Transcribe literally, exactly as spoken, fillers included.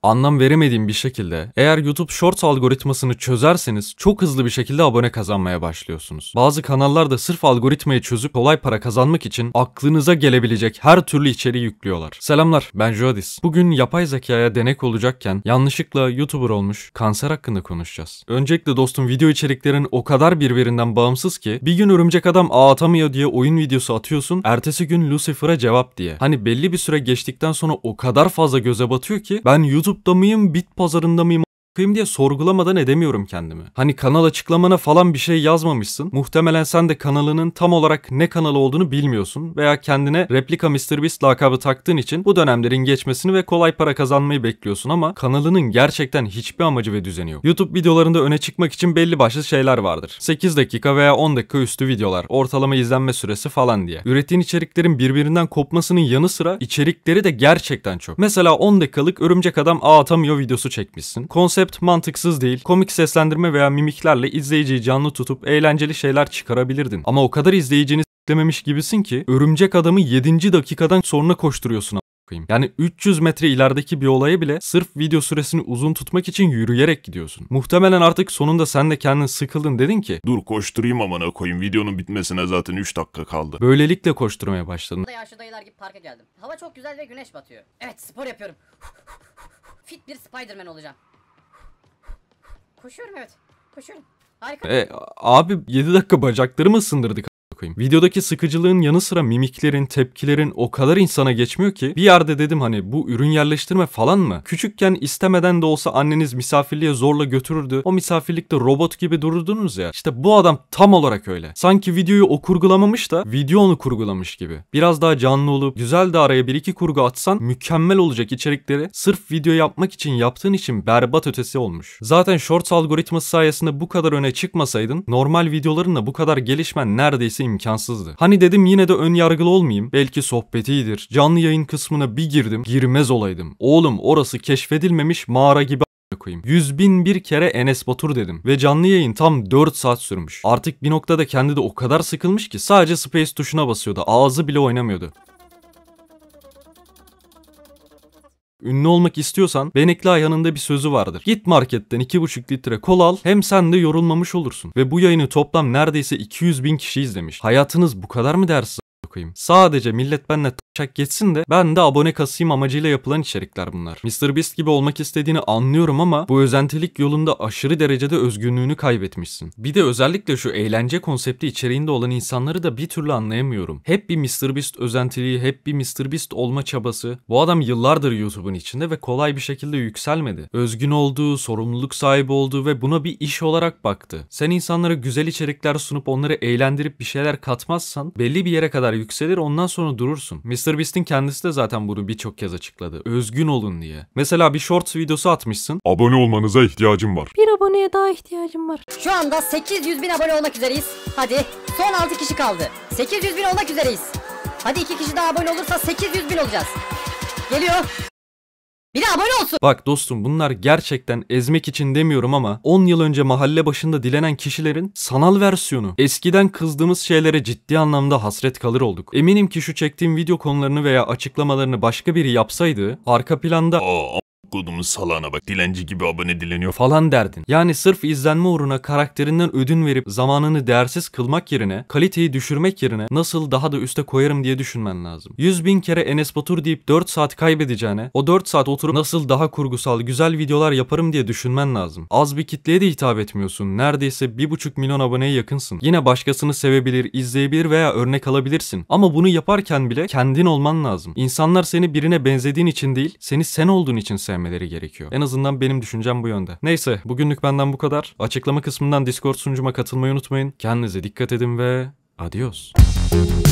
Anlam veremediğim bir şekilde eğer YouTube Shorts algoritmasını çözerseniz çok hızlı bir şekilde abone kazanmaya başlıyorsunuz. Bazı kanallar da sırf algoritmayı çözüp kolay para kazanmak için aklınıza gelebilecek her türlü içeriği yüklüyorlar. Selamlar, ben Jodis. Bugün yapay zekaya denek olacakken yanlışlıkla YouTuber olmuş kanser hakkında konuşacağız. Öncelikle dostum, video içeriklerin o kadar birbirinden bağımsız ki bir gün örümcek adam ağ atamıyor diye oyun videosu atıyorsun, ertesi gün Lucifer'a cevap diye. Hani belli bir süre geçtikten sonra o kadar fazla göze batıyor ki ben YouTube'da mıyım, bit pazarında mıyım a**ayım diye sorgulamadan edemiyorum kendimi. Hani kanal açıklamana falan bir şey yazmamışsın. Muhtemelen sen de kanalının tam olarak ne kanalı olduğunu bilmiyorsun veya kendine replika MrBeast lakabı taktığın için bu dönemlerin geçmesini ve kolay para kazanmayı bekliyorsun ama kanalının gerçekten hiçbir amacı ve düzeni yok. YouTube videolarında öne çıkmak için belli başlı şeyler vardır. sekiz dakika veya on dakika üstü videolar, ortalama izlenme süresi falan diye. Ürettiğin içeriklerin birbirinden kopmasının yanı sıra içerikleri de gerçekten çok. Mesela on dakikalık örümcek adam ağ atamıyor videosu çekmişsin. Konsept mantıksız değil. Komik seslendirme veya mimiklerle izleyiciyi canlı tutup eğlenceli şeyler çıkarabilirdin. Ama o kadar izleyicini s**lememiş gibisin ki örümcek adamı yedinci dakikadan sonra koşturuyorsun a**ayım. Yani üç yüz metre ilerideki bir olaya bile sırf video süresini uzun tutmak için yürüyerek gidiyorsun. Muhtemelen artık sonunda sen de kendin sıkıldın, dedin ki dur koşturayım amına koyayım, videonun bitmesine zaten üç dakika kaldı. Böylelikle koşturmaya başladın. Yaşlı dayılar gibi parka geldim. Hava çok güzel ve güneş batıyor. Evet, spor yapıyorum. Fit bir Spider-Man olacağım. Koşuyorum, evet. Koşuyorum. Harika. E, abi yedi dakika bacaklarımı ısındırdık a**ayım. Videodaki sıkıcılığın yanı sıra mimiklerin, tepkilerin o kadar insana geçmiyor ki bir yerde dedim hani bu ürün yerleştirme falan mı? Küçükken istemeden de olsa anneniz misafirliğe zorla götürürdü. O misafirlikte robot gibi dururdunuz ya. İşte bu adam tam olarak öyle. Sanki videoyu o kurgulamamış da video onu kurgulamış gibi. Biraz daha canlı olup güzel de araya bir iki kurgu atsan mükemmel olacak içerikleri sırf video yapmak için yaptığın için berbat ötesi olmuş. Zaten Shorts algoritması sayesinde bu kadar öne çıkmasaydın normal videolarınla bu kadar gelişmen neredeyse imkansızdı. Hani dedim yine de ön yargılı olmayayım. Belki sohbeti iyidir. Canlı yayın kısmına bir girdim. Girmez olaydım. Oğlum orası keşfedilmemiş mağara gibi koyayım. yüz bin bir kere Enes Batur dedim. Ve canlı yayın tam dört saat sürmüş. Artık bir noktada kendi de o kadar sıkılmış ki sadece space tuşuna basıyordu. Ağzı bile oynamıyordu. Ünlü olmak istiyorsan Benekli Ayhan'ın bir sözü vardır. Git marketten iki buçuk litre kola al, hem sen de yorulmamış olursun. Ve bu yayını toplam neredeyse iki yüz bin kişi izlemiş. Hayatınız bu kadar mı değersiz a**ayım? Sadece millet benimle taşak geçsin de ben de abone kasayım amacıyla yapılan içerikler bunlar. MrBeast gibi olmak istediğini anlıyorum ama bu özentilik yolunda aşırı derecede özgünlüğünü kaybetmişsin. Bir de özellikle şu eğlence konsepti içeriğinde olan insanları da bir türlü anlayamıyorum. Hep bir MrBeast özentiliği, hep bir MrBeast olma çabası. Bu adam yıllardır YouTube'un içinde ve kolay bir şekilde yükselmedi. Özgün olduğu, sorumluluk sahibi olduğu ve buna bir iş olarak baktı. Sen insanlara güzel içerikler sunup onları eğlendirip bir şeyler katmazsan belli bir yere kadar yükselir, ondan sonra durursun. MrBeast'in kendisi de zaten bunu birçok kez açıkladı. Özgün olun diye. Mesela bir shorts videosu atmışsın. Abone olmanıza ihtiyacım var. Bir aboneye daha ihtiyacım var. Şu anda sekiz yüz bin abone olmak üzereyiz. Hadi son altı kişi kaldı. sekiz yüz bin olmak üzereyiz. Hadi iki kişi daha abone olursa sekiz yüz bin olacağız. Geliyor. Bir de abone olsun. Bak dostum, bunlar gerçekten ezmek için demiyorum ama on yıl önce mahalle başında dilenen kişilerin sanal versiyonu. Eskiden kızdığımız şeylere ciddi anlamda hasret kalır olduk. Eminim ki şu çektiğim video konularını veya açıklamalarını başka biri yapsaydı arka planda Aa kodumun salağına bak, dilenci gibi abone dileniyor falan derdin. Yani sırf izlenme uğruna karakterinden ödün verip zamanını değersiz kılmak yerine, kaliteyi düşürmek yerine nasıl daha da üste koyarım diye düşünmen lazım. yüz bin kere Enes Batur deyip dört saat kaybedeceğine o dört saat oturup nasıl daha kurgusal güzel videolar yaparım diye düşünmen lazım. Az bir kitleye de hitap etmiyorsun. Neredeyse bir buçuk milyon aboneye yakınsın. Yine başkasını sevebilir, izleyebilir veya örnek alabilirsin. Ama bunu yaparken bile kendin olman lazım. İnsanlar seni birine benzediğin için değil, seni sen olduğun için sevmeleri gerekiyor. En azından benim düşüncem bu yönde. Neyse, bugünlük benden bu kadar. Açıklama kısmından Discord sunucuma katılmayı unutmayın. Kendinize dikkat edin ve adios.